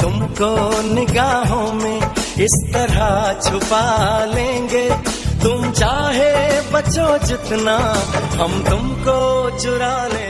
तुमको निगाहों में इस तरह छुपा लेंगे, तुम चाहे बचो जितना हम तुमको चुरा लेंगे।